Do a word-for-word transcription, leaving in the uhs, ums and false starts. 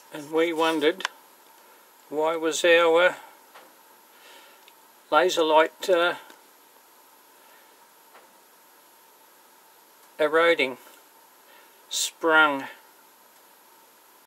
and we wondered why was our laser light uh, eroding, sprung.